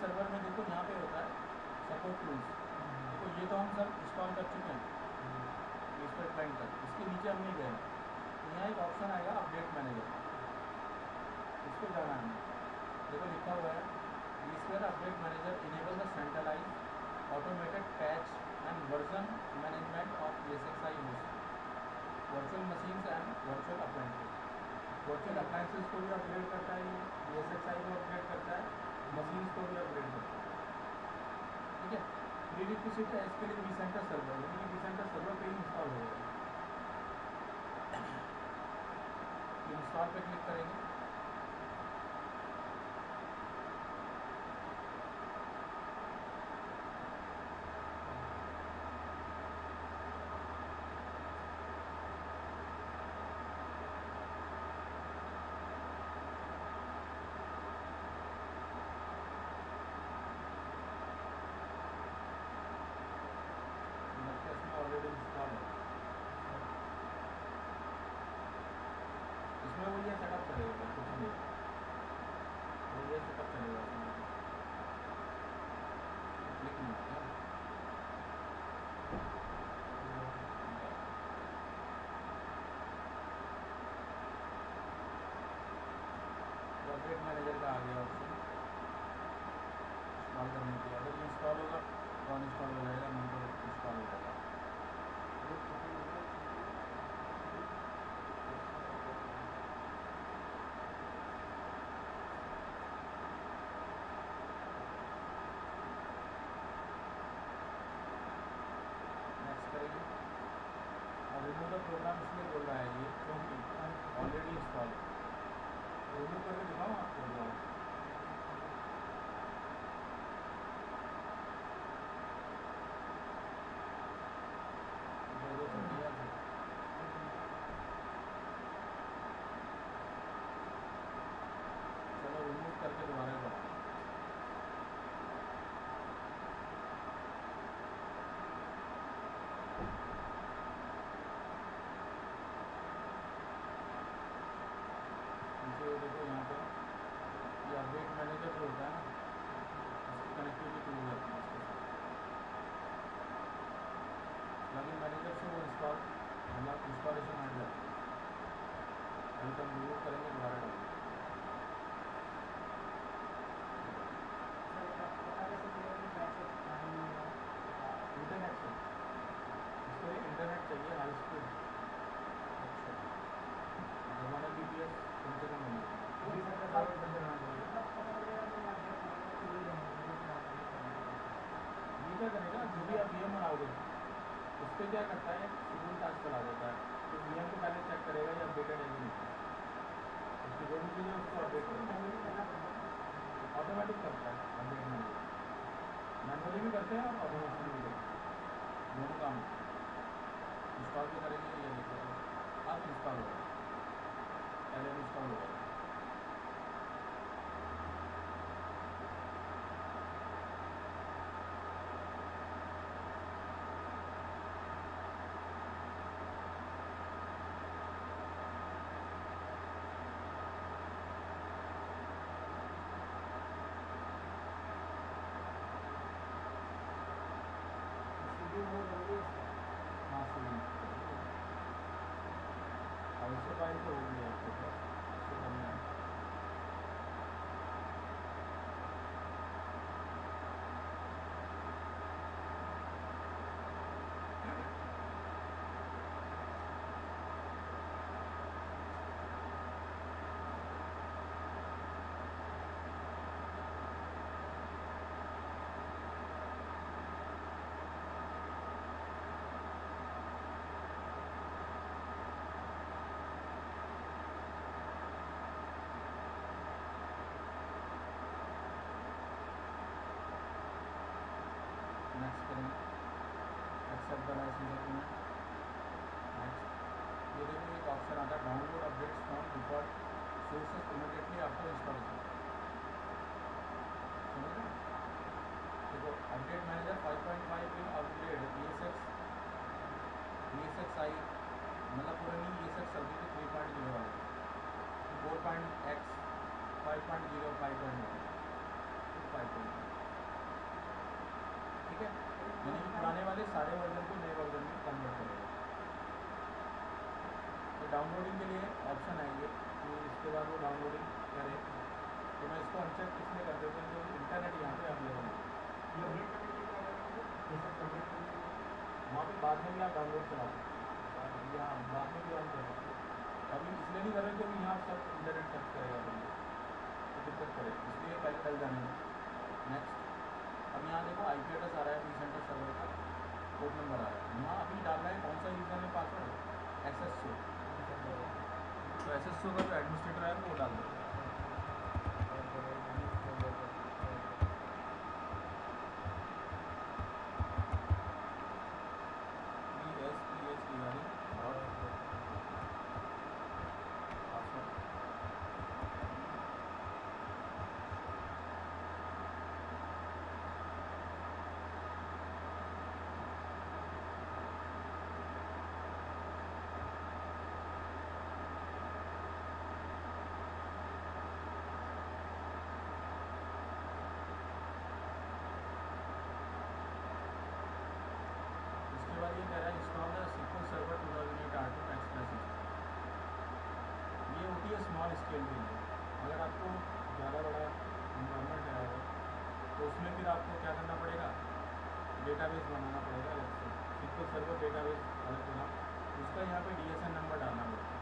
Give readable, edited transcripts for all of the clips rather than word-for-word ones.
Server में देखो यहाँ पे होता है सपोर्ट टूल्स। देखो ये तो हम सब इंस्टॉल कर चुके हैं vSphere क्लाइंट तक, इसके नीचे हम नहीं गए। तो यहाँ एक ऑप्शन आएगा अपडेट मैनेजर, इसको जाना है। देखो लिखा हुआ है vSphere update manager enable the centralize automated patch and version management of ESXi host virtual machines and virtual appliances. Virtual appliances को भी अपग्रेड करता है ये, ESXi को अपग्रेड करता है, मशीन्स को भी अपग्रेड करता है। ठीक है, प्रीरिक्विजिट है इसके लिए vCenter सर्वर, यानी कि vCenter सर्वर पे ही इंस्टॉल होगा। इंस्टॉल पे क्लिक करेंगे, ऑलरेडी इंस्टॉल है। इसमें वो ये सेटअप करेगा, कुछ नहीं, वो ये सेटअप चलेगा इसमें। क्लिक नहीं होगा, अपडेट मैनेजर का आ गया ऑप्शन इंस्टॉल करने के। अगर ये इंस्टॉल होगा तो अनइंस्टॉल हो जाएगा, नहीं तो इंस्टॉल हो जाएगा। और रिमूव द प्रोग्राम इसलिए बोल रहा है ये क्योंकि ऑलरेडी इंस्टॉल है। रिमूव करके दिखाऊँ आपको दोबारा? दो कर दिया था, चलो रिमूव करके दोबारा कराओ। देखो यहाँ पे ये अपडेट मैनेजर जो होता है ना, उसकी कनेक्टिविटी टूल करते हैं इसके साथ। प्लगइन मैनेजर से वो इंस्टॉल मतलब इंस्टॉलेशन हट जाता है। अभी तक रिमूव करेंगे, दोबारा डालेंगे। इंटरनेट से इसके लिए इंटरनेट चाहिए हाई स्पीड। अच्छा, 1 Mbps कम से कम होना चाहिए। ये क्या करेगा, जो भी आप VM बनाओगे उस पर क्या करता है, शेड्यूल टास्क चला देता है। तो VM को पहले चेक करेगा ये अपडेटेड है कि नहीं, उसकी जो भी चीज़ है उसको अपडेट करेगा। ऑटोमेटिक करता है अपडेट मैनेजर, मैनुअली भी करते हैं और ऑटोमेटिक भी करते हैं, दोनों काम। इंस्टॉल भी करेंगे, ये देखो अब इंस्टॉल होगा, पहले भी इंस्टॉल होगा। बहुत जल्दी डाउनलोडिंग के लिए ऑप्शन आएंगे कि इसके बाद वो डाउनलोडिंग करे, तो मैं इसको अनचेक इसलिए कर देता हूँ क्योंकि इंटरनेट यहाँ पे अवेलेबल है। ये अपडेट करने के लिए क्या करना है? ये सब अपडेट करने के लिए वहाँ पे बाद में भी आप डाउनलोड चला सकते हैं, यहाँ बाद में भी ऑन कर सकते हैं। अभी इसलिए नहीं कर रहे क्योंकि यहाँ सर्च इंटरनेट सर्च करेगा बंदा, तो दिक्कत करे, इसलिए पहले डल जाने में। नेक्स्ट, अब यहाँ देखो IP एड्रेस आ रहा है vCenter सर्वर का, पोर्ट नंबर आ रहा है, यहाँ अभी डालना है कौन सा यूज़र नेम पासवर्ड, SSO। तो SSO का जो एडमिनिस्ट्रेटर है वो डाल दो। इसके बाद ये कह रहा है install the SQL server 2008 R2 express. ये होती है स्मॉल स्केल के लिए, अगर आपको ज़्यादा बड़ा इन्वायरमेंट है तो उसमें फिर आपको क्या करना पड़ेगा, डेटाबेस बनाना पड़ेगा अलग से, SQL सर्वर डेटाबेस अलग बना, उसका यहाँ पे DSN नंबर डालना पड़ेगा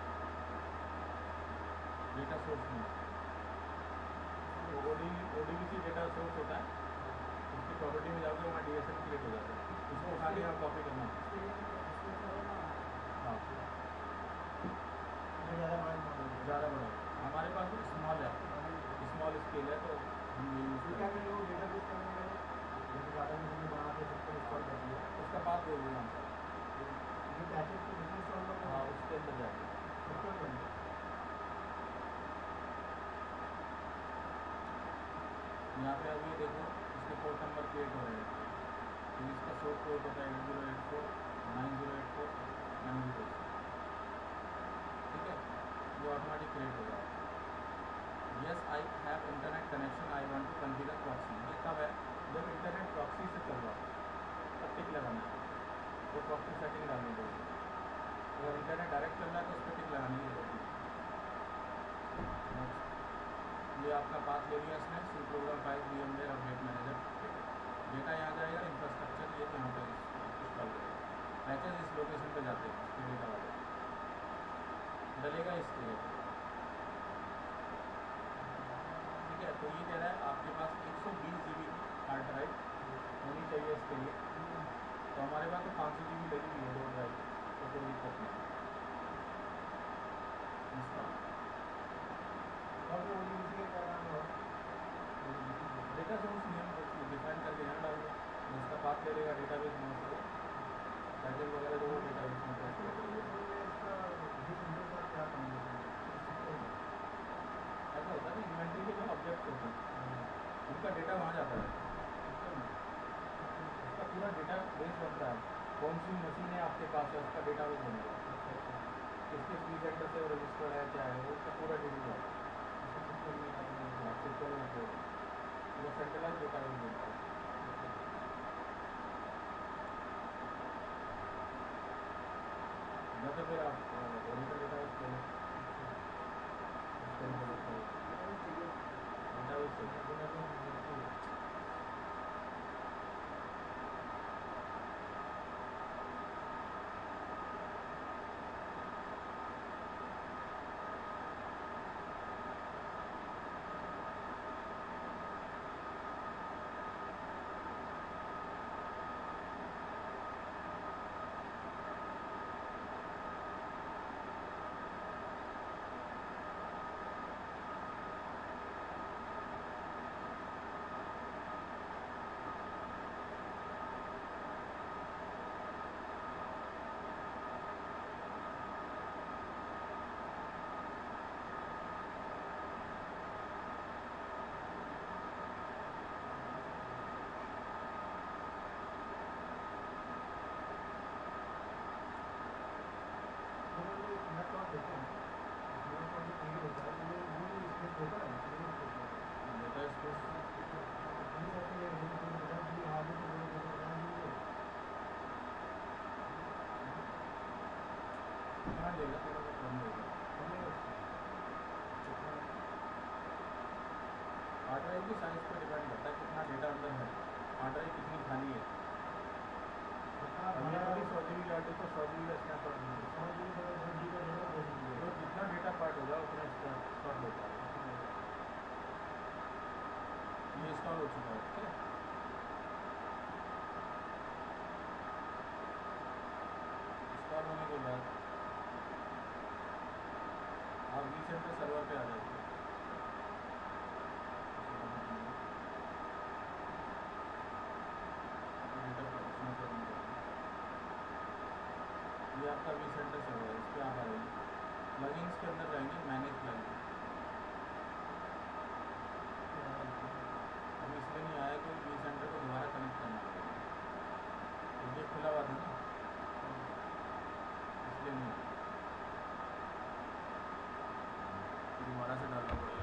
डेटा सोर्स में। तो ODBC डेटा सोर्स होता है, उसकी प्रॉपर्टी में जाओगे वहाँ DSN क्रिएट हो जाता है, उसको उठा के यहाँ कॉपी करना। हाँ ज़्यादा बड़ा, हमारे पास तो स्मॉल है, स्मॉल स्केल है, तो हम ये यूज़ क्या करेंगे? वो डेटाबेस करने के लिए जैसे डाटाबेस हमने बना के सबको इंस्टॉल कर दिया, उसका पाथ दे दिया यहाँ ये पैकेज को जितना इंस्टॉल करना हाँ उसके अंदर जाएगा। इंस्टॉल करना यहाँ पे अब ये देखो इसके पोर्ट नंबर क्रिएट हो रहे हैं, तो इसका सोर्स पोर्ट होता है 8084 9084 90, ठीक है, ये ऑटोमेटिक क्रिएट हो रहा है। Yes I have internet connection, I want to configure proxy. ये तब है जब इंटरनेट प्रॉक्सी से चल रहा है, तब टिक लगाना है, तो प्रॉक्सी सेटिंग डालनी पड़ेगी। अगर इंटरनेट डायरेक्ट चल रहा है तो उस पर टिक लगाने की जरूरत नहीं। ये आपका पाथ ले लिया इसने, C program file VMware update manager, data यहाँ जाएगा, इंफ्रास्ट्रक्चर ये यहाँ पे इंस्टॉल करेगा, पैचेज इस लोकेशन पे जाते हैं, इसके डेटा वाले डलेगा इस जगह पे, ठीक है। तो ये कह रहा है आपके पास 120 GB की हार्ड ड्राइव होनी चाहिए इसके लिए, तो हमारे पास तो 500 GB लगी हुई है 2 ड्राइव, तो कोई दिक्कत नहीं। इंस्टॉल और वो ODBC का क्या नाम है? डेटा सोर्स नेम डिफाइन करके यहाँ डाल दो, उसका पाथ ले लेगा डेटाबेस में से, पैकेज वगैरह जो वो डेटाबेस में इसका क्या कॉम्बिनेशन ऐसा होता है कि इन्वेंट्री के जो ऑब्जेक्ट्स होते हैं उनका डेटा वहाँ जाता है, उसका पूरा डेटा बेस बनता है, कौन सी मशीन है आपके पास है उसका डेटा बेस बनेगा, किस vCenter से रजिस्टर्ड है क्या है, उसका पूरा डिटेल है, वो सेंट्रलाइज डेटा बेस बनता है। या तो फिर आप ओरिजिनल डेटा बेस ले लो, डेटा बेस कहाँ लेगा थोड़ा सा की साइज़ पर डिपेंड करता है कितना डेटा अंदर है, हार्ड ड्राइव कितनी खाली है। अब ये थोड़ी 100 GB हार्ड डिस्क तो 100 GB का स्नैपशॉट नहीं है, 100 GB का 2 GB का 2 GB तो जितना डेटा पार्ट होगा उतना स्नैपशॉट ले पाएगा। ये इंस्टॉल हो चुका है, ठीक है। इंस्टॉल होने के बाद आप vCenter सर्वर पे आ जाएंगे। ये आपका vCenter सर्वर है, इस पर आप आ जाएंगे, प्लगइन्स के अंदर जाएंगे, मैनेज प्लगइन। अब इसलिए नहीं आया कि vCenter को दोबारा कनेक्ट करना पड़ेगा, ये खुला हुआ था ना, इसलिए नहीं आया, दोबारा से डालना पड़ेगा।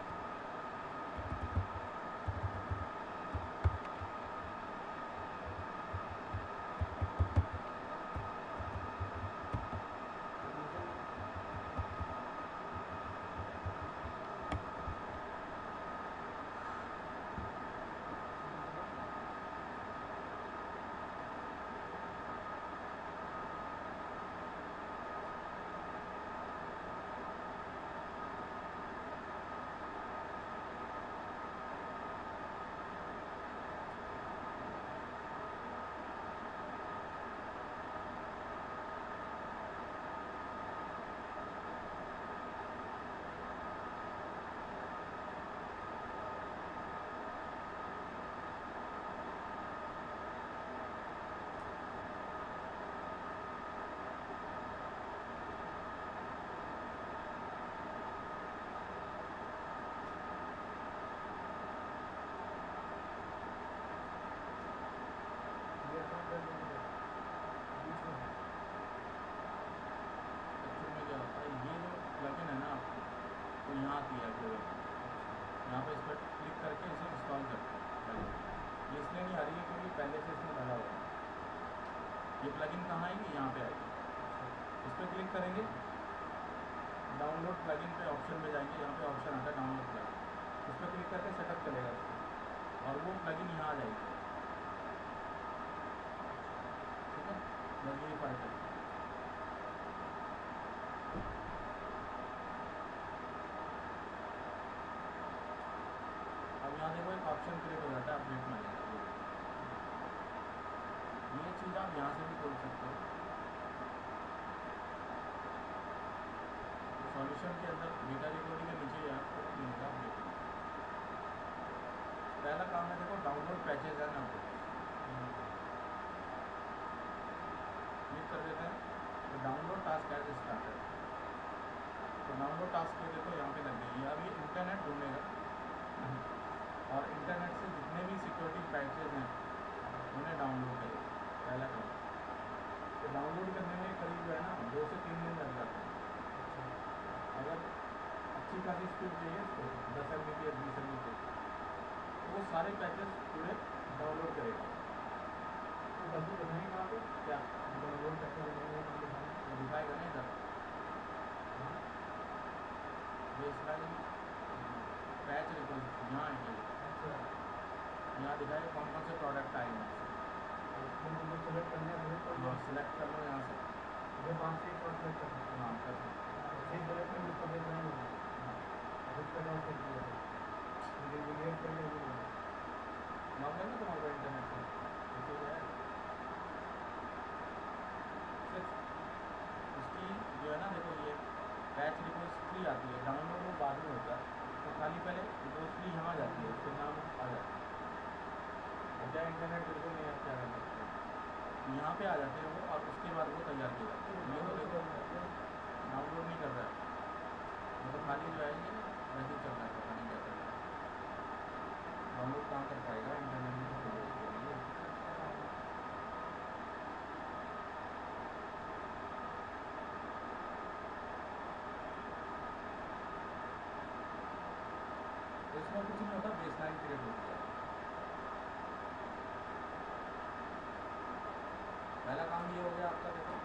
प्लगइन है ना आपको, तो यहाँ आती है आपको, यहाँ पे इस पर क्लिक करके इसे इंस्टॉल करते हैं। ये इसलिए नहीं आ रही है क्योंकि पहले से इसमें डाला हुआ है। ये प्लगइन कहाँ आएगी, यहाँ पे आएगी, इस पर क्लिक करेंगे, डाउनलोड प्लगइन पे ऑप्शन में जाएंगे, यहाँ पे ऑप्शन आता है डाउनलोड प्लगइन, उस पर क्लिक करके सेटअप चलेगा और वो प्लगइन यहाँ आ जाएगी, ठीक है। बस यही फ़र्क है। अब यहाँ देखो एक ऑप्शन क्रिएट हो जाता है अपडेट मैनेजर, ये चीज़ आप यहाँ से भी खोल सकते हो। सॉल्यूशन के अंदर डेटा रिकवरी के नीचे आपको मिलेगा अपडेट। पहला काम है देखो डाउनलोड पैचेज है ना, क्लिक कर देते हैं तो डाउनलोड टास्क एज स्टार्टेड, तो डाउनलोड टास्क पे देखो यहाँ पे लग गई। अब ये इंटरनेट ढूंढेगा और इंटरनेट से जितने भी सिक्योरिटी पैचेज हैं उन्हें डाउनलोड करेगा, पहला काम। तो डाउनलोड करने में करीब जो है ना 2 से 3 दिन लग जाते हैं। अगर अच्छी खासी स्पीड चाहिए तो 10 Mbps 20 Mbps, तो वो सारे पैचेज पूरे डाउनलोड करेगा। तो बस दिखाएंगे कहाँ पे, क्या डाउनलोड कैसे दिखाएंगे, तो दिखाएगा ना इधर बेसलाइन पैच रिपोजिटरी, यहाँ आएंगे, यहाँ दिखाएगा कौन कौन से प्रोडक्ट आए हैं। सेलेक्ट करना है, हाँ सिलेक्ट कर लो यहाँ से, जो 5 से 1 सेलेक्ट करना है, हाँ कर सकते सही सेलेक्ट करके उसको देखना है, अब इसका डाउन कर दिया लेकिन ये लेट कर दिया लॉग है ना तुम्हारे पास इंटरनेट से, इसी है सिर्फ उसकी जो है ना, देखो ये पैच रिपोजिटरी आती है, डाउनलोड वो बाद में होता है, तो खाली पहले रिपोजिटरी यहाँ आ जाती है, उसके नाम आ जाता है। क्या इंटरनेट बिल्कुल नहीं है, क्या कर सकते हैं, यहाँ पे आ जाते हैं वो, और उसके बाद वो तैयार किए जाते हैं। ये तो देखो डाउनलोड नहीं कर रहा है, ये तो खाली जो है ये वैसे ही चल रहा है, पता नहीं क्या कर रहा है। डाउनलोड कहाँ कर पाएगा, इंटरनेट में तो चाहिए उसके लिए। तो इसमें कुछ नहीं होता, बेसलाइन क्रिएट होती है। पहला काम ये हो गया आपका, देखो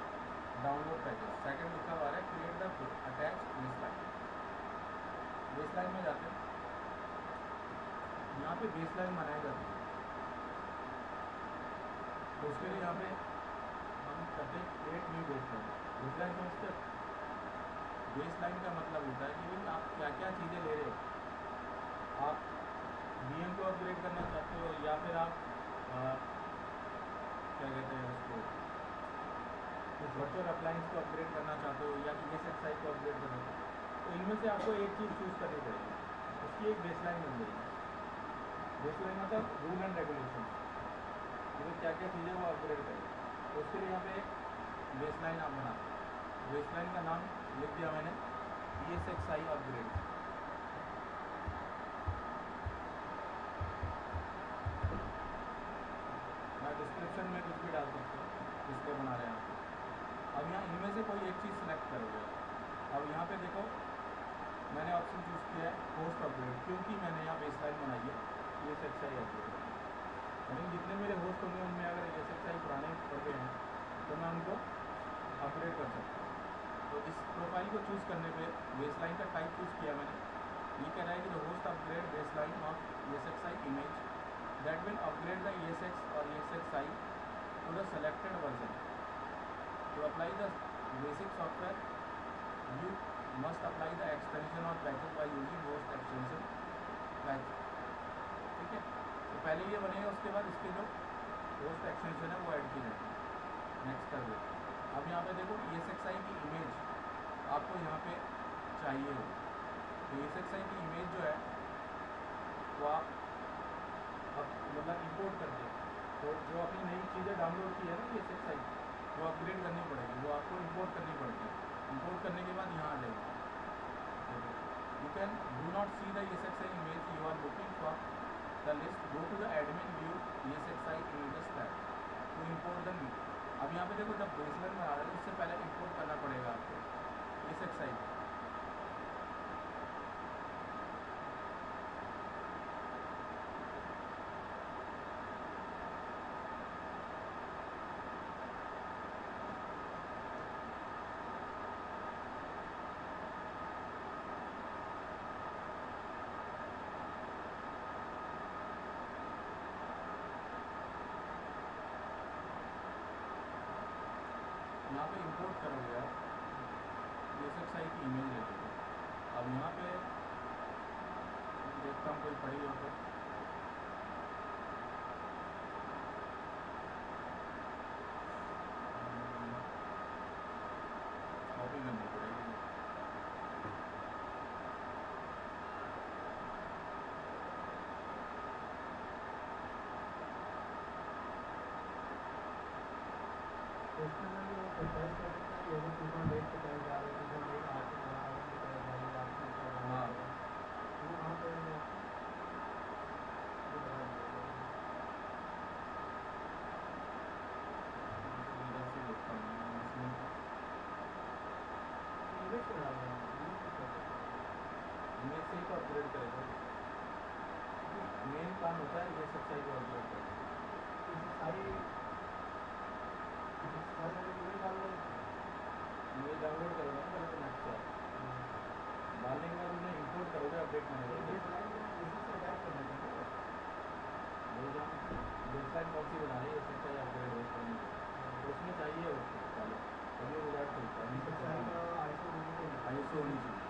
से बेस लाइन बनाई जाती है। तो उसके लिए यहाँ पे हम करते हैं create new baseline. Baseline समझते हो? बेस लाइन का मतलब होता है कि भाई आप क्या क्या चीज़ें ले रहे हो। आप VM को अपग्रेड करना चाहते हो या फिर आप क्या कहते हैं उसको वर्चुअल अप्लायंस को अपग्रेड करना चाहते हो या ESXi को अपग्रेड करना चाहते हो, तो इनमें से आपको एक चीज़ चूज़ करनी पड़ेगी। उसकी एक बेस लाइन बन जाएगी। बेस लाइन मतलब रूल एंड रेगुलेशन, तो क्या क्या चीज़ें वो अपग्रेड करें। तो उसके लिए यहाँ पे एक बेस लाइन आप बनाते हैं। बेस लाइन का नाम लिख दिया मैंने, ESXi अपग्रेड। मैं डिस्क्रिप्शन में कुछ भी डाल सकता हूँ जिसके बना रहे हैं आप। अब यहाँ इनमें से कोई एक चीज़ सेलेक्ट करोगे। अब यहाँ पे देखो मैंने ऑप्शन चूज़ किया है होस्ट अपग्रेड, क्योंकि मैंने यहाँ बेस लाइन बनाई है ESXi अपग्रेड। यानी जितने मेरे होस्ट होंगे उनमें अगर ESXi पुराने पड़ गए हैं तो मैं उनको अपग्रेड कर सकता हूँ। तो इस प्रोफाइल को चूज़ करने पे बेस लाइन का टाइप चूज़ किया मैंने। ये कह रहा है कि the host upgrade baseline of ESXi image that will upgrade the ESX और ESXi to the selected version. To apply the basic software, you must apply the extension or patches by using host extension patch. ठीक है, तो पहले ये बनेगा, उसके बाद इसके जो होस्ट एक्सटेंशन है वो ऐड की जाएगी। नेक्स्ट कर दो। अब यहाँ पे देखो ESXi की इमेज आपको यहाँ पे चाहिए हो, तो ESXi की इमेज जो है वो आप अब मतलब इंपोर्ट करके, तो जो आपने नई चीज़ें डाउनलोड की है ना ESXi, वो अपग्रेड करनी पड़ेगी, वो आपको इंपोर्ट करनी पड़ेगी। इंपोर्ट करने के बाद यहाँ आ जाएगी। You can do not see the ESXi image you are looking for the list, go to the admin view ESXi images tab to import the new. अब यहाँ पे देखो जब बेसलाइन में आ रहा है उससे पहले इंपोर्ट करना पड़ेगा आपको ESXi। यहाँ पे इंपोर्ट करोगे आप ESXi की इमेज ले लो। अब यहाँ पे देखता हूँ कोई पड़ी हो तो कॉपी करनी पड़ेगी। तो इसके अंदर भी वो कस्टमाइज कर सकते हैं कि अगर 2.8 की तरफ जा रहे हैं, 2.8 आठ की तरफ जा रहे हैं, आप की तरफ जा हाँ, रहे हैं, तो वहाँ पे ये बता दीजिएगा। इधर से देखता हूँ मैं इसमें इमेज पे डाल रहा हूँ, इमेज पे कर सकते हैं। इमेज से ही तो अपग्रेड करेगा। मेन काम होता है ESXi को अपग्रेड करना। ESXi वाले इमेज डाल रहे हैं। इमेज डाउनलोड करोगे ना पहले तो नेट से, डालने के बाद उन्हें इंपोर्ट करोगे अपडेट मैनेजर से। बेसलाइन में इसी से अटैच करना चाहिए ना। वो जहाँ बेसलाइन कौन सी बना रही है ESXi अपग्रेड होस्ट करने के लिए, तो उसमें चाहिए उसको पहले, तभी वो डाट खुलता है, नहीं तो ESXi खुलता का नहीं। ISO होनी चाहिए।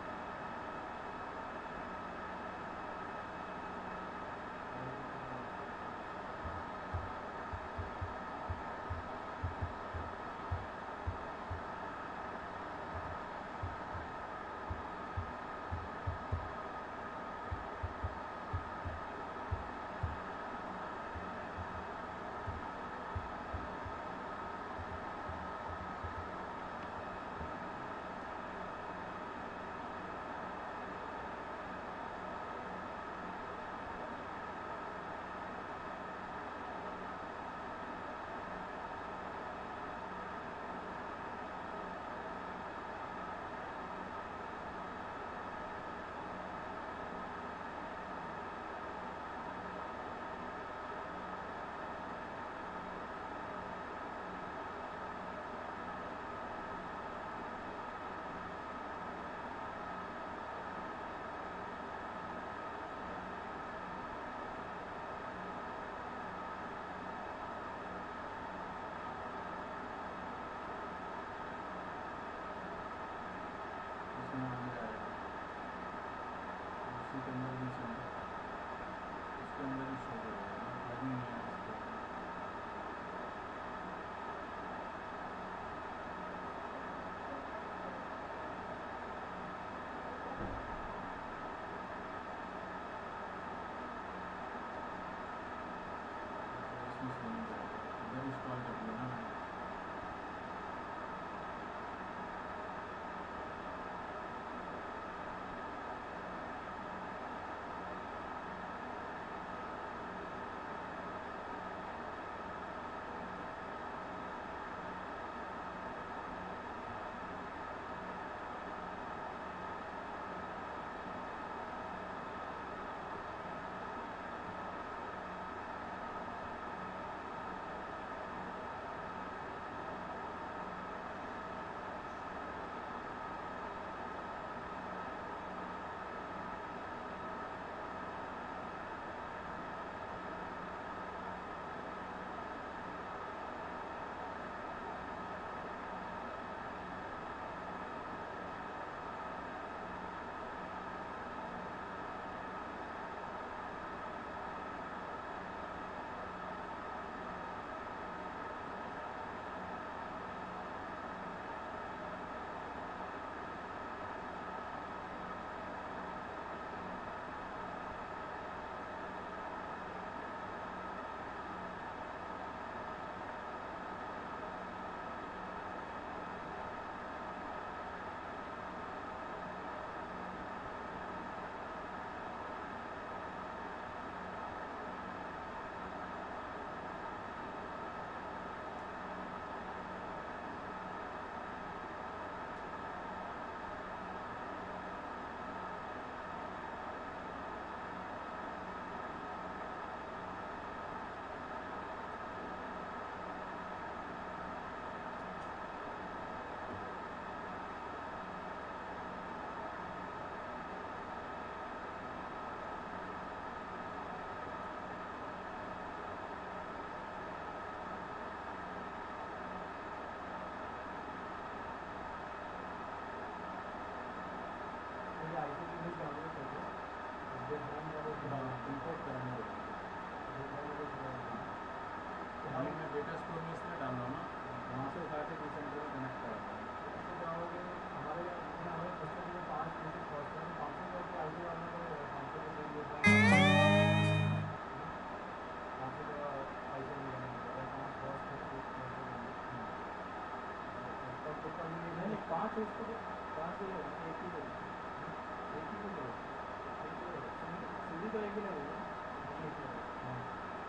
5 है इसको, 5 ही है, एक ही करो, एक ही को करो, सीढ़ी तो एक ही लगेगी। हाँ,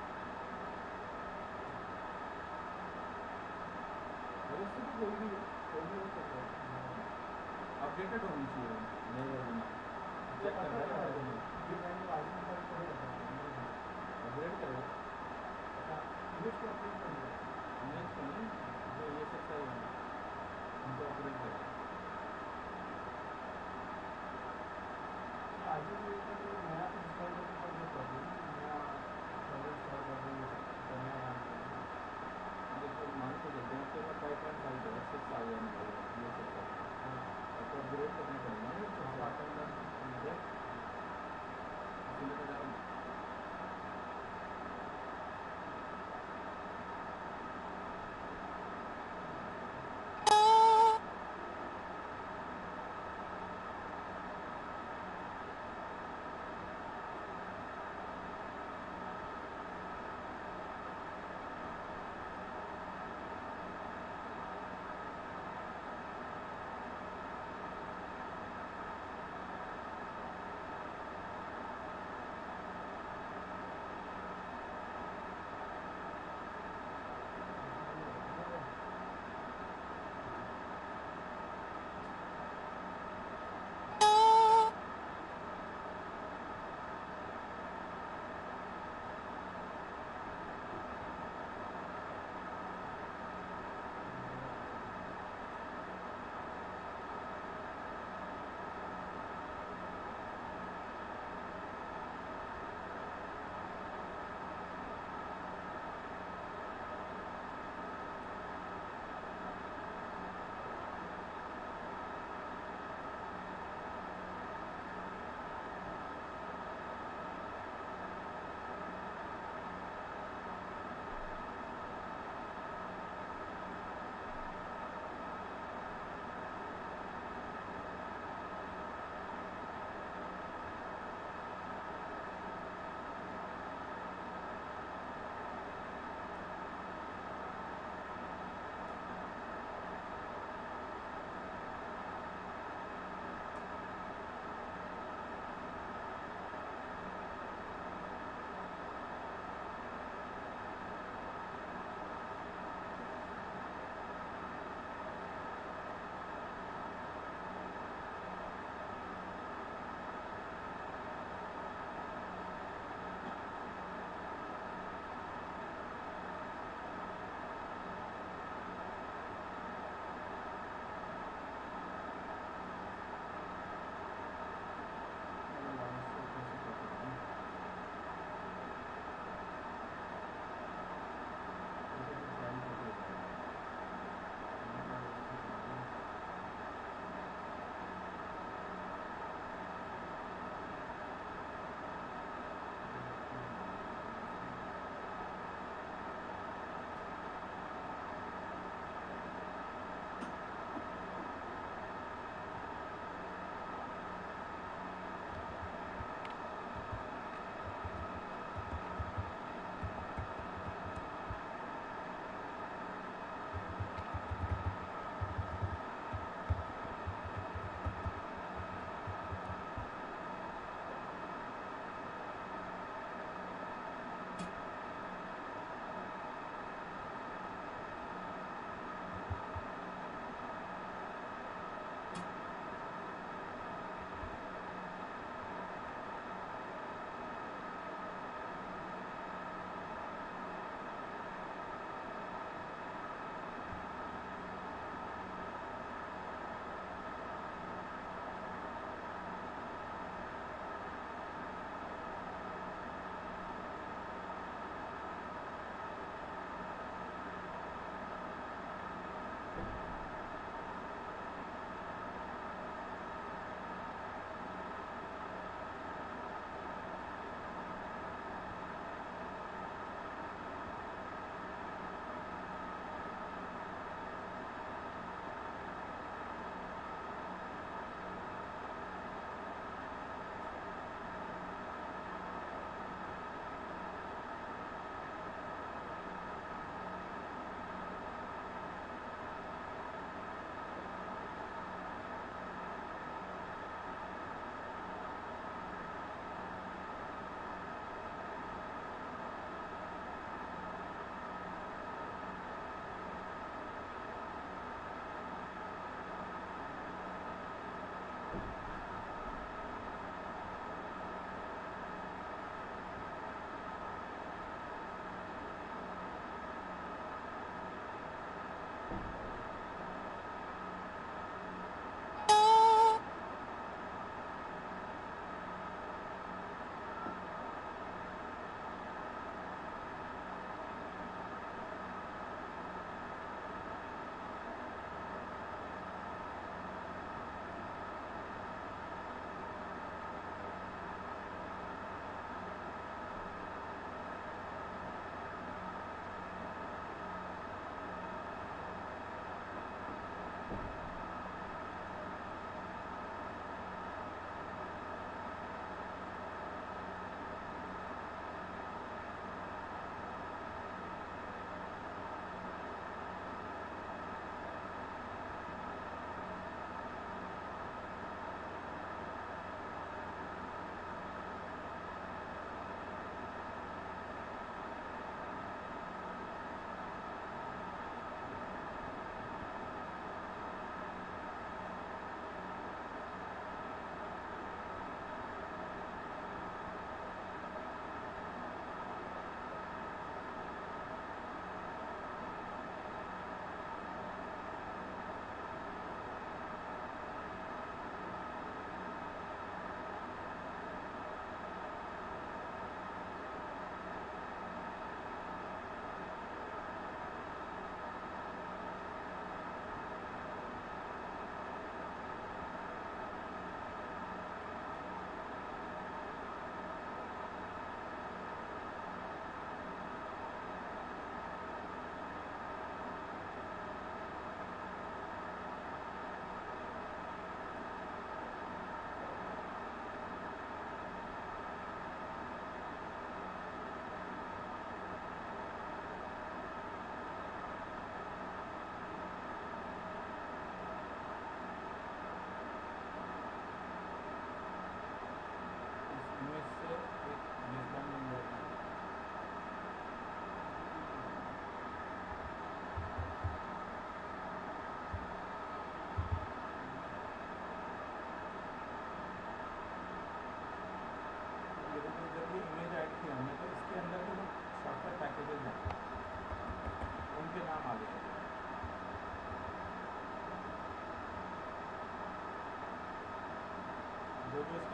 और इससे तो कोई भी हो सकता है, अपडेटेड होनी चाहिए नई वर्जन में। चेक कर रहा है अपग्रेड करो, इमेज को अपलोड कर दिया। इमेज को नहीं, जो ये सब चाहिए उनको अपग्रेड करो। आगे भी एक तो नया कुछ इंस्टॉल करके अपडेट कर दूँ, नया सर्वर इंस्टॉल कर दूँ, ये सब करना है यार। देखो मान के चलते हैं आपके पास 5.5 है, 6 आ गया निकलेगा ये सब करके, आपको अपग्रेड करना पड़ेगा ना ये सब हाँ, सारा। देख इसी में तो डाल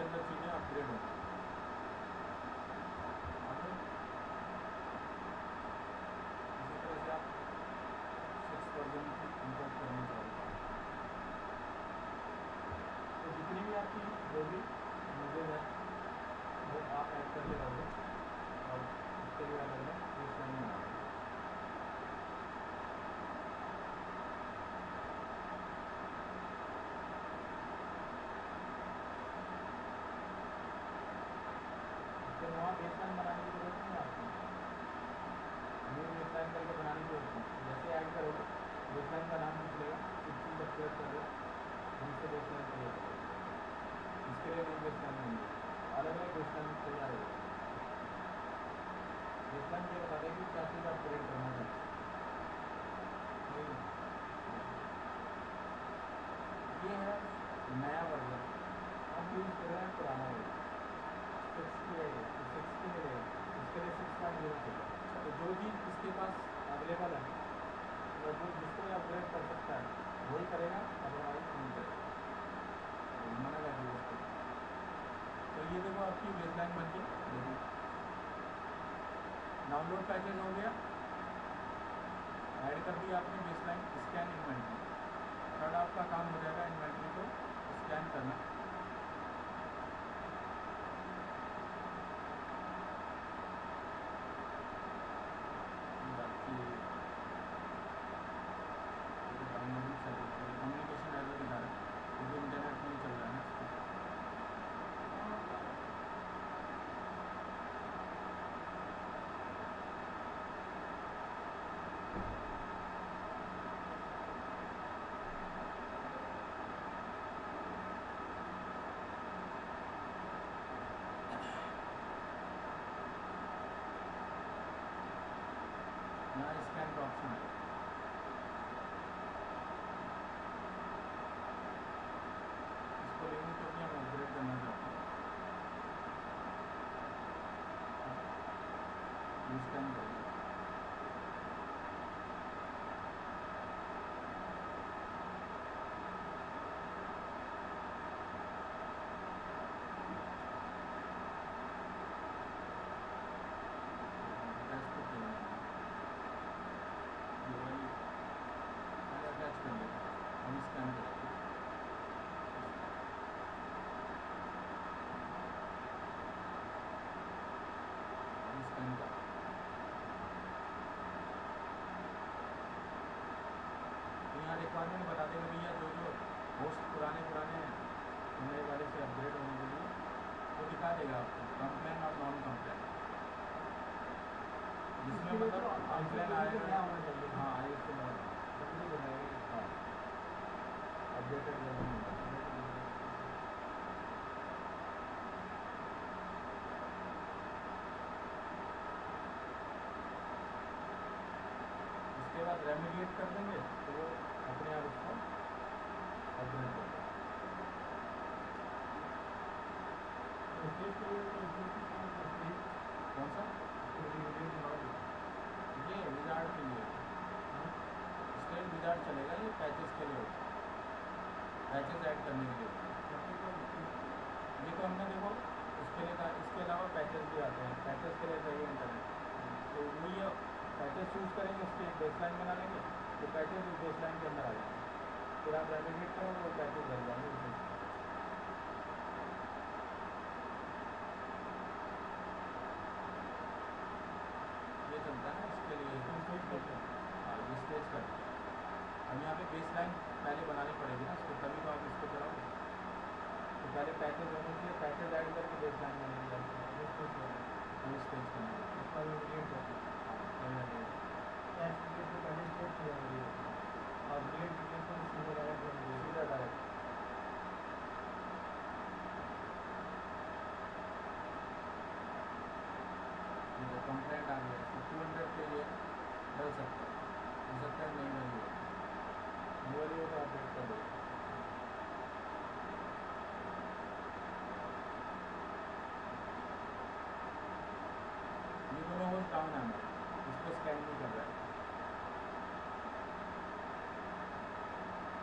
अंदर चीज़ें अपग्रेड होंगी। इसी तरह से आप 6 वर्जन की इंपोर्ट करना चाहोगे तो जितनी भी आपकी जो भी यूजेज है वो आप ऐड करते रहोगे और उसके लिए अलग अलग बेसलाइन बना रहे फिर वहाँ बेसलाइन बनाने की जरूरत नहीं है आपको, न्यू बेसलाइन करके बनाने की जरूरत नहीं। जैसे ऐड करोगे बेसलाइन का नाम पूछेगा, कुछ चीज़ अपग्रेड कर दो, जिससे बेसलाइन तैयार हो, इसके लिए नई बेसलाइन बनेगी, अलग अलग बेसलाइन तैयार हो। बेसलाइन ये बता देगी क्या चीज़ अपग्रेड करना चाहिए। ये है नया वर्जन, हम यूज़ कर रहे हैं पुराना वर्जन 6 के लिए, तो 6 के लिए इसके लिए 6.0 चाहिए। तो जो चीज़ इसके पास अवेलेबल है और जो जिसको ये अपग्रेड कर सकता है वही करेगा, अदरवाइज नहीं करेगा, मना कर दिया उसको। तो ये देखो आपकी बेसलाइन बन के देखो डाउनलोड पैकेज हो गया, ऐड कर दिया आपने बेसलाइन, स्कैन इन्वेंट्री। थर्ड आपका काम हो जाएगा इन्वेंट्री को स्कैन करना। कम्युनिकेशन एरर दिखा रहा है क्योंकि इंटरनेट नहीं चल रहा है ना। यहाँ स्कैन का ऑप्शन है, इसको लेंगे क्योंकि हम अपग्रेड करना चाहते हैं। स्कैन करेंगे, अटैच कर लेते हैं, हम स्कैन करेंगे। स्कैन कर तो यहाँ रिक्वायरमेंट बता देगा भैया जो जो होस्ट पुराने हैं तो नए वाले से अपग्रेड होने के लिए वो दिखा देगा आपको कंप्लेन और नॉन कंप्लेन, जिसमें मतलब कंप्लेन आएगा। हाँ ISO मोड हाँ अपडेटेड वर्जन होगा। उसके बाद रेमिडिएट कर देंगे तो वो अपने आप उसको अपग्रेड कर देगा। कौन सा ये विजार्ड के लिए स्टेट विजार्ड चलेगा, ये पैचेस के लिए होगा, पैचेस ऐड करने के लिए होगा। ये तो हमने देखो उसके लिए कहा, इसके अलावा पैचेस भी आते हैं, पैचेस के लिए चाहिए इंटरनेट तो वो ये पैचेस चूज़ करेंगे, स्टेट बेसलाइन बना लेंगे तो पैचेस उस बेसलाइन के अंदर आ जाएंगे, फिर आप रेमिडिएट करोगे वो पैचेस डल जाएंगे उस ये चलता है ना इसके लिए। हाँ ये स्टेज कर दिया, अब यहाँ पे बेसलाइन पहले बनानी पड़ेगी ना इसको, तभी तो आप इसको चलाओगे। तो पहले पैचेज होने चाहिए, पैचेज ऐड करके बेसलाइन बनेगी आपकी, वो स्टेज करना है। सीधा डायरेक्ट ये कंप्लेंट आ गया, इसको 200 पे ये डल सकता है, हो सकता है नहीं वैल्यू हो, नहीं वैल्यू हो तो अपडेट कर दो। ये दोनों होस्ट डाउन है हमारे, इसको स्कैन नहीं कर रहा है।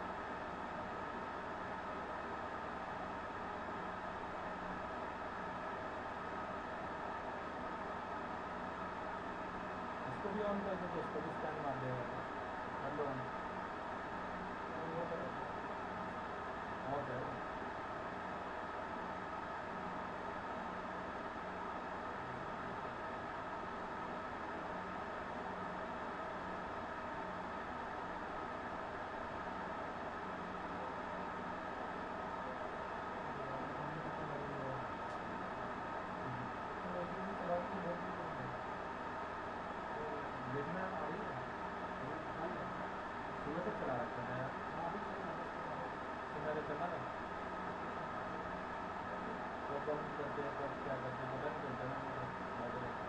भी ऑन कर दो तो उसको भी स्कैन मार देगा। कर लो ऑन। वो करो ऑफ है वो। देखना अभी सुबह तक चला रखा है सुबह तक चलना था। कब बंद करते हैं कब क्या करते हैं पता नहीं चलता ना हमें तो।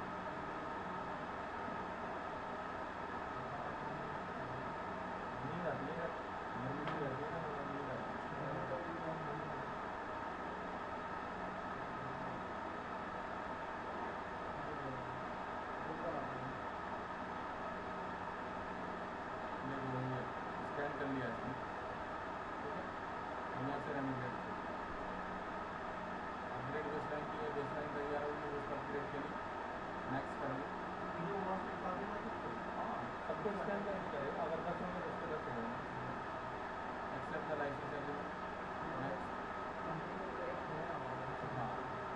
नींद आती है यार, नींद भी रहती है ना, मतलब नींद आती है। देखो वही है, स्कैन कर लिया इसने, ठीक है। यहाँ से रेमिडेट अपग्रेड बेसलाइन की है, बेसलाइन तैयार होगी उसको अपग्रेड के लिए नेक्स्ट करेंगे। हाँ सबको स्कैन करके करेगा, अगर 10 होंगे तो उसको 10 होगा। Accept the license agreement next. हाँ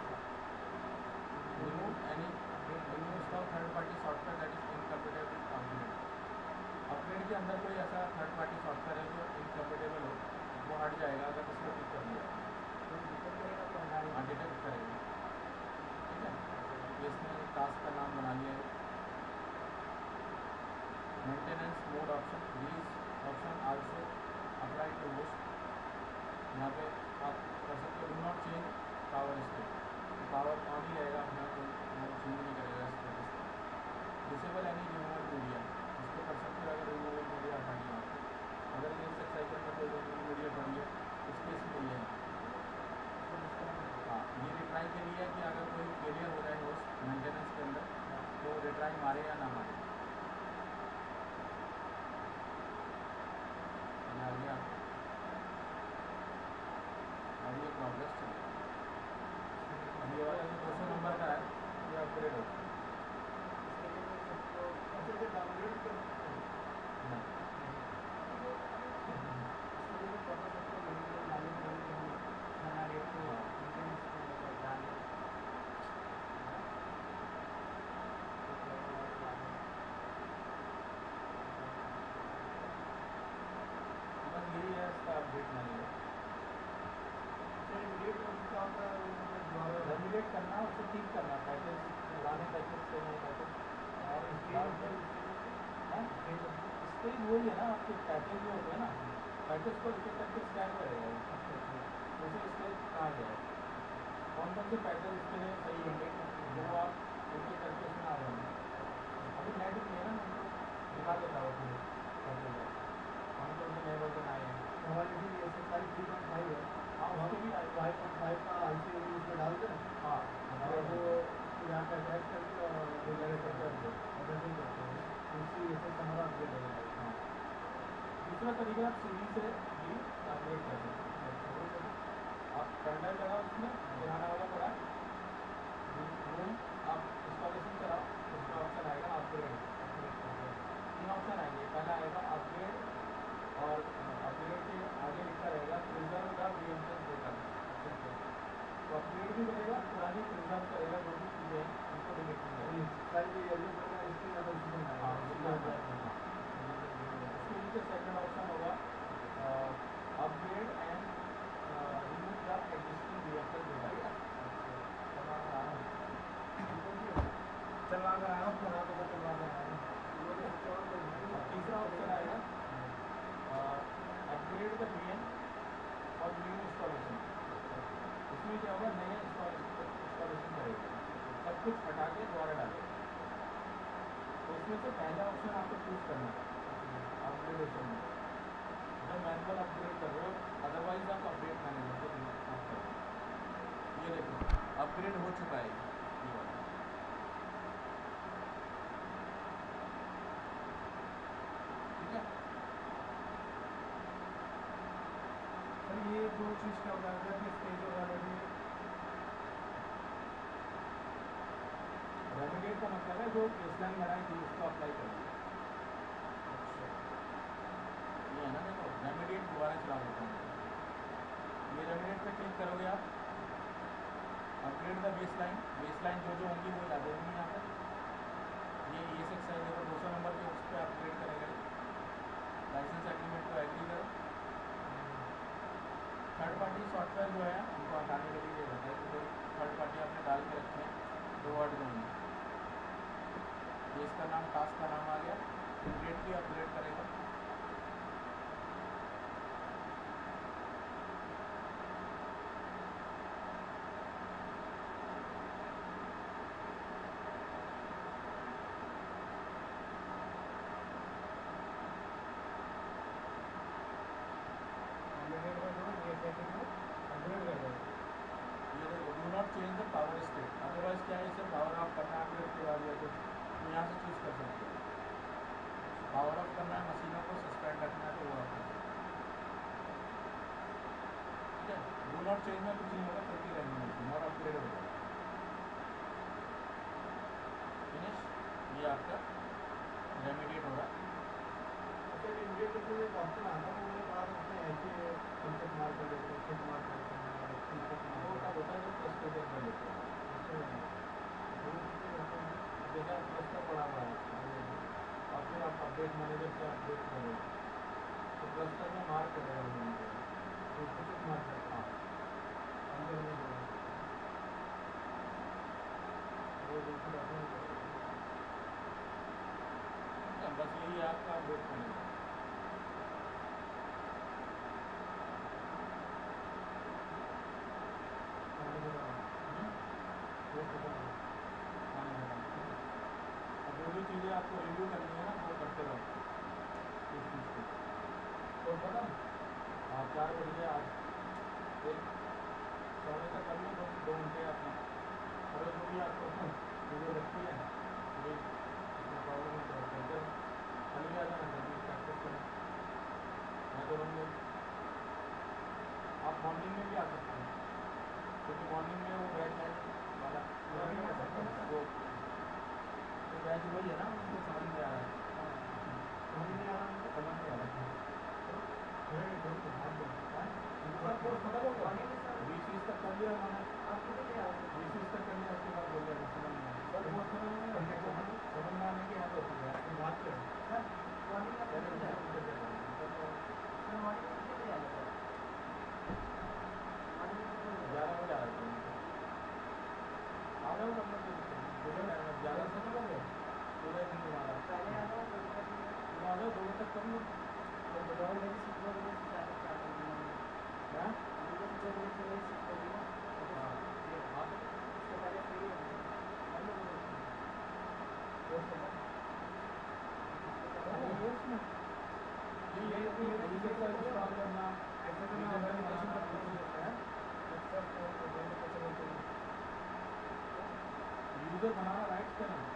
remove any install third party software that is incompatible upgrade. Upgrade के अंदर कोई ऐसा थर्ड पार्टी सॉफ्टवेयर है जो इनकम्पेटेबल हो वो हट जाएगा अगर इसको टिक कर दिया। हाँ डिटेक्ट करेगा, ठीक है। ये इसने टास्क का नाम बना लिया है। Maintenance mode option, these option also apply to host. यहाँ पे आप कर सकते हो do not change power state, power on ही रहेगा अपने आप, वो चेंज नहीं करेगा status. Disable any removal media, इसको कर सकते हो अगर रिमूवल मीडिया हटानी है आपको। अगर ये इस साइकिल में कोई रिमूवल मीडिया पड़ी है इस केस में ये है। हाँ ये रिट्राई के लिए है कि अगर कोई फेलियर हो जाए होस्ट मेंटेनेंस के अंदर तो रिट्राई मारे या ना मारे। आ गया अब ये प्रोग्रेस चल रहा है। अब ये वाला जो 200 नंबर का है ये अपग्रेड होगा। बस यही है इसका अपडेट नहीं है। रेगुलेट करना उसको ठीक करना, पैकेज पुराने पैकेज से नए पैकेज और स्टेज वही है ना आपके पैकेज जो होते हैं ना, पैकेज को एक एक करके स्कैन करेगा जैसे स्टेज कहाँ गया है, कौन कौन से पैकेज इसके लिए सही होंगे वो आप एक एक करके उसमें आ जाएंगे। अभी नेट भी है ना हमको दिखा देता है पूरे पैकेज कौन कौन से नए वर्जन आए हैं। हाँ उसके भी आए। 5.5 का ICU उसमें डाल दें हाँ और वो यहाँ पे अटैच करके और वो डिलीट करके अपडेट। अपडेटिंग करते हैं उसकी ऐसे हमारा अपडेट हो जाएगा। हाँ दूसरा तरीका आप CD से भी अपग्रेड कर सकते हैं। आप पेन ड्राइव लगाओ उसमें पुराना वाला पड़ा रूम आप इंस्टॉलेशन कराओ उसका ऑप्शन आएगा अपग्रेड। 3 ऑप्शन आएंगे, पहला आएगा अपग्रेड और अपग्रेड के आगे लिखा रहेगा प्रिजर्व द रीएंट्रेंस डेटा। तो अपग्रेड भी करेगा पुरानी प्रिजर्व करेगा जो भी चीज़ें हैं उनको डिलीट नहीं करेगा। हाँ इसके नीचे सेकंड ऑप्शन होगा upgrade and remove the existing reentrance data. चलवा कर आया हूँ पुराना तो चलवा कर आया हूँ। और तीसरा ऑप्शन आएगा अपग्रेड द VM और न्यू इंस्टॉलेशन। इसमें क्या होगा नया इंस्टॉलेशन करेगा, सब कुछ हटा के दोबारा डालेगा। तो इसमें से पहला ऑप्शन आपको चूज करना है अपग्रेडेशन में, जब मैनुअल अपग्रेड कर रहे हो, अदरवाइज आप अपडेट मैनेजर से आप करें। ये देखो अपग्रेड हो चुका है ये वाला, ठीक है। सर ये दो चीज़ क्या होगा अगर स्टेज ऑलरेडी रेमिडेट रेमिडिएट का मतलब है जो बेसलाइन बनाई थी उसको अप्लाई कर दिया। ये है ना, देखो रेमिडिएट दोबारा चला देता हूँ। ये रेमिडिएट पे क्लिक करोगे आप, अपग्रेड द बेसलाइन, बेसलाइन जो जो होंगी वो याद होंगी यहाँ पर। ये ES6 है, देखो 200 नंबर के उस पर अपग्रेड करेगा। लाइसेंस एग्रीमेंट को एग्री करो। थर्ड पार्टी सॉफ्टवेयर जो है उनको हटाने के लिए रहता है कि कोई थर्ड पार्टी आपने डाल के रखे हैं तो वो हट जाएंगे। ये इसका नाम, टास्क का नाम आ गया, इमीडिएटली अपग्रेड करेगा। ये देखो do not change the power state, otherwise क्या है, इसे पावर ऑफ करना है आपके उसके बाद या कुछ तो यहाँ से चूज़ कर सकते हो। पावर ऑफ करना है मशीनों को, सस्पेंड रखना है तो वो आप कर सकते हो। ठीक है, डू नॉट चेंज में कुछ नहीं होगा, चलती रहेंगी मशीन और अपग्रेड हो जाएगा। फिनिश, ये आपका रेमिडिएट हो रहा है। अच्छा रेमिडिएट के लिए ऑप्शन आता है, वो बाद उसमें ऐसे कंसेप्ट मार्क कर देते हैं, फिट मार्क कर देते हैं, वो तब होता है जब क्लस्टर कर लेते हैं। जैसे आप क्लस्टर पड़ा हुआ है और फिर आप अपडेट मैनेजर से अपडेट करोगे तो क्लस्टर में मार्क करेगा वो, तो फिट मार्क करता है अंदर में जो वो बिल्कुल रखना ही पड़ेगा। बस यही है आपका अपडेट मैनेजर। अब जो भी चीज़ें आपको रिव्यू करनी है ना वो करते रहो इस चीज़ को। तो पता आप 4 बज गए आज, एक सोने तक कर लो 2 घंटे अपना, अगर जो भी आपको चीज़ें लगती है ये अपना प्रॉब्लम है तो करते रहो। कल भी आ जाना, कल भी प्रैक्टिस करें। मैं तो रहूँगा ही, आप मॉर्निंग में भी आ सकते हैं क्योंकि मॉर्निंग में वो बैच है वाला वो बैच वही है ना, उनको समझ में आ रहा है। समझ नहीं आ रहा है, समझ में आ रहा है। अरे थोड़ी सी भाग दो कोर्स खत्म हो गया, 20 तक कर लिया उन्होंने, 20 तक कर लिया, उसके बाद बोल रहे समझ में आया। सर कोर्स खत्म हो गया, समझ में आने की है तो फिर यार तुम भाग के पहले उनसे पूछा जाएगा। 11 बजे आ रहा था आ जाओ, मतलब सुबह टाइम है, 11 से हो गया पूरा दिन तुम्हारा। तुम आ जाओ 2 बजे तक कर लो। क्या? ये इंस्टॉल करना, वेरिफिकेशन का प्रोसेस है। यूजर बनाना, राइट्स क्या है,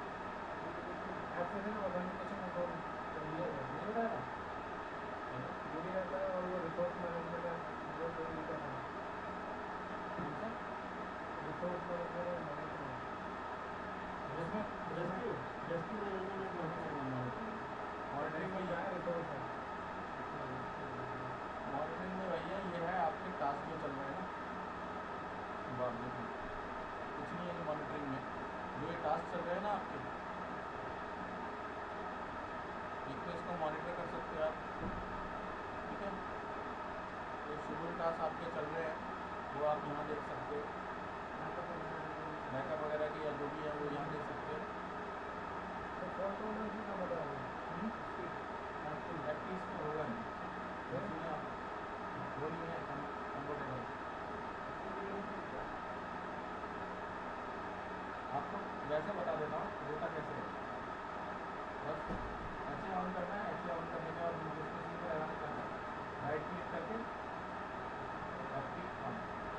नहीं बताया था। और वो रिसोर्स मैनेजमेंट है वो नहीं करना, कौन सा? रिसोर्स मैनेजमेंट जिसमें रेस्क्यू मॉनिटरिंग में क्या रिसोर्स है। मॉनिटरिंग में भैया ये है आपके टास्क जो चल रहे हैं ना, बाप देखो कुछ नहीं है मॉनिटरिंग में, जो ये टास्क चल रहे हैं ना आपके, एक तो इसको मॉनिटर कर सकते हो आप, ठीक है, ये शेड्यूल टास्क आपके चल रहे हैं वो आप यहाँ देख सकते हो, बैकअप वगैरह की या जो भी है वो यहाँ देख सकते हो। तो फॉल्ट होना जी का बता रहे प्रैक्टिस में होगा नहीं, मशीनें आप वो नहीं है कंफर्टेबल। आपको वैसे बता देता हूँ होता कैसे है, बस ऐसे ऑन करना है, ऐसे ऑन करने के बाद मुझे इसको सिंपल लगाना चाहना है, राइट क्लिक करके एक्टिव ऑन,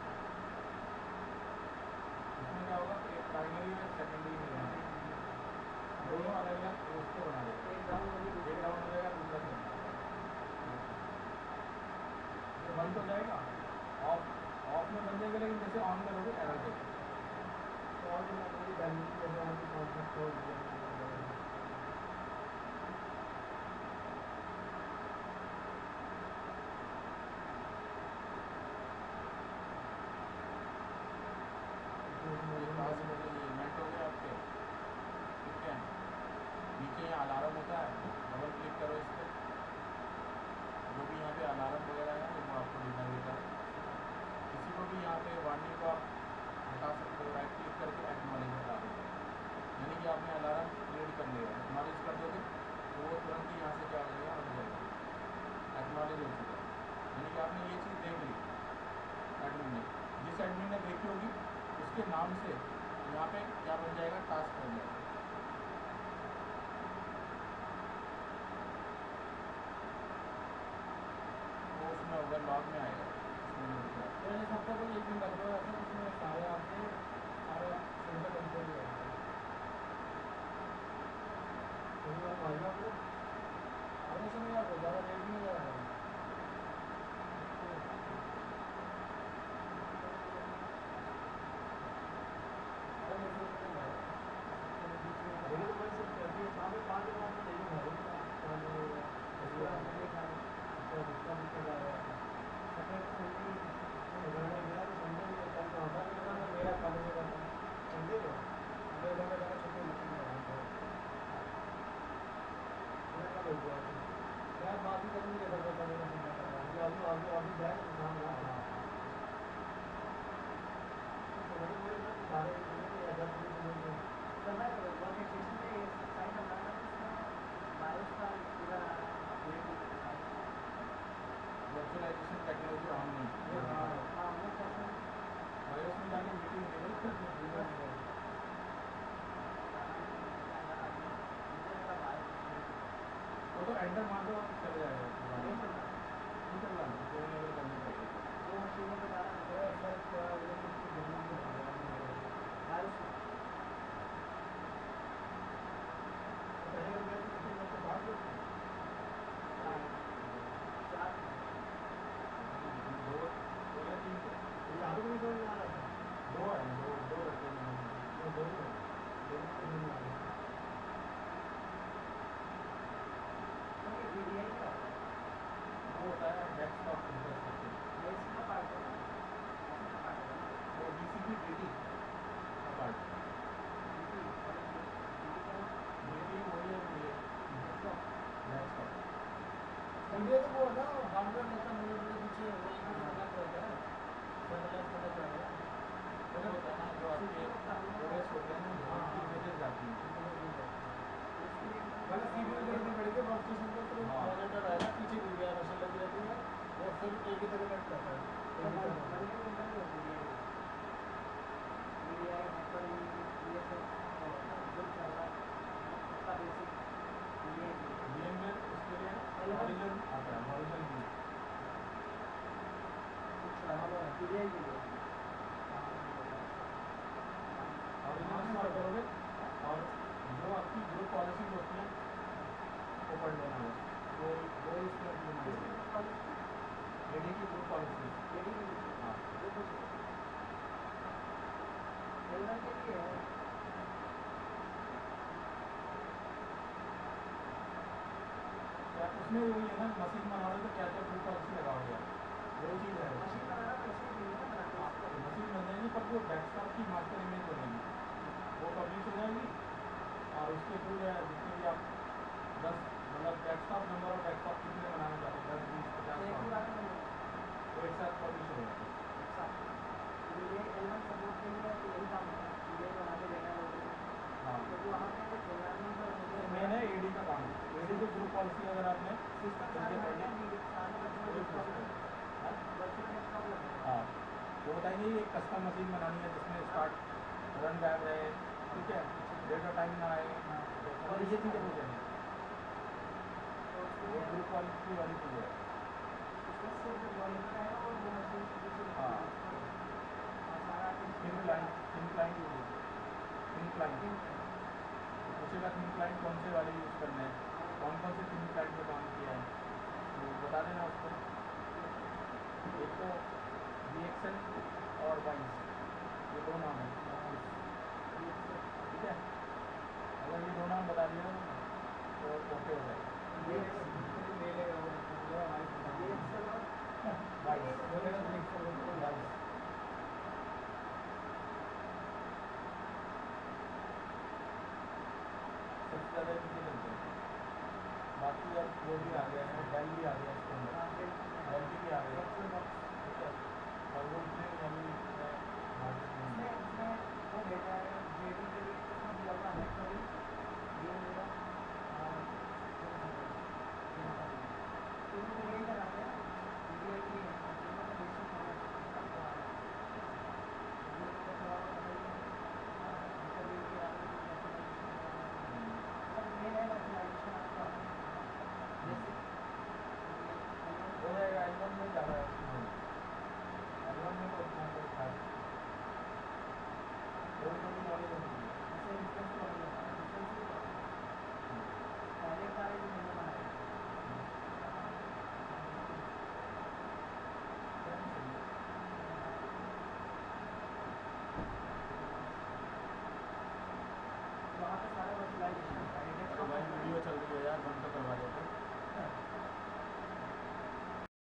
इसमें क्या होगा एक प्राइमरी और सेकेंडरी में बना देगा, दोनों अलग अलग उसको बना देगा, एक डाउन हो जाएगा दूसरा चलता है, ये बंद हो जाएगा, ऑफ में बन जाएगा, लेकिन जैसे ऑन करोगे एरर देगा। तो और भी मतलब कि बैलेंस जैसे और भी कॉन्सेप्ट हो गया ये टास्क हो गए, ये इवेंट हो गए आपके, ठीक है। नीचे यहाँ अलार्म होता है, डबल क्लिक करो इस पर, जो भी यहाँ पे अलार्म वगैरह है वो आपको दिखाई देता है। किसी को भी यहाँ पे वार्निंग को आप हटा सकते हो, राइट क्लिक करके एक्नॉलेज हटा दो, यानी कि आपने अलार्म क्रिएट कर लिया, एक्नॉलेज कर दोगे तो वो तुरंत ही यहाँ से क्या हो जाएगा, हट जाएगा, एक्नॉलेज हो चुका है, यानी कि आपने ये चीज़ देख ली एडमिन ने। जिस एडमिन ने देखी होगी उसके नाम से यहाँ पे क्या बन जाएगा, टास्क बन जाएगा। वो उसमें होगा, लॉग में आएगा, उसमें नहीं दिख रहा। मैंने सबका कोई एक दिन कर दो ऐसा उसमें सारे आपके सारे सेंटर कंट्रोल हो जाएगा। तो आप आएगा आपको आगे से नहीं आपको ज़्यादा रेट नहीं जाएगा। वर्चुअलाइजेशन टेक्नोलॉजी ऑन नहीं, बायोस में जाके मीटिंग इनेबल कर दो। वो तो एंटर मार दो, चल जाएगा, नहीं चल रहा, तो इनेबल करनी पड़ेगी। दो है, दो रखे हैं। वो होता है डेस्कटॉप इंफ्रास्ट्रक्चर, वो DCP DT का पार्ट, DT वही है, ये डेस्कटॉप। इंडिया तो वो होता है हार्डवेयर लेता मुझे पीछे वो एक प्रोडक्ट रहता है सर्वलेस प्रोडक्ट रहता है वो होता है ना जो आपके OS होते हैं ना, जहाँ की इमेजेस जाती हैं, मैंने सीपीयू खरीदनी पड़ेगी वर्कस्टेशन को, तो हाँ। मॉनिटर आएगा पीछे वीडियो मशीन लगी रहती है वो सिर्फ एक ही जगह कट रहता है। VMware उसके लिए Horizon आता है, Horizon भी। Horizon इंस्टॉल करोगे और जो आपकी ग्रुप पॉलिसीज होती हैं वो पढ़ लेना है, वो इसमें इम्प्लीमेंट है, AD की ग्रुप पॉलिसीज। हाँ, क्या उसमें वही है ना, मशीन बना रहे हो तो क्या क्या ग्रुप पॉलिसी लगाओगे आप, वही चीज़ है। हाँ, तो मशीन बन जाएगी, पर वो डेस्कटॉप की मास्टर इमेज बनेगी, वो पब्लिश हो जाएगी, और उसके थ्रू जो है जितने भी आप 10 मतलब डेस्कटॉप नंबर ऑफ डेस्कटॉप कितने बनाना चाहते हैं, 10 20 50 वो एक साथ पब्लिश हो जाता है। हाँ, मेन है AD का काम, AD की ग्रुप पॉलिसी अगर आपने हाँ, वो बताएंगे ये कस्टम मशीन बनानी है जिसमें स्टार्ट रन बैक रहे, ठीक है, डेटा टाइम ना आए, और ये चीज़ें हो जाएंगी, वो ग्रुप पॉलिसी वाली चीज़ है। हाँ, थिन क्लाइंट पूछेगा, थिन क्लाइंट कौन से वाले यूज़ करने हैं, कौन कौन से थिन क्लाइंट पे काम किया है, तो बता देना उस पर। एक तो VXL और वाइस, ये दो नाम है। ठीक है, अगर ये दो नाम बता दिया तो ओके हो जाएगा। ले लेगा वो, मतलब हमारी बाईस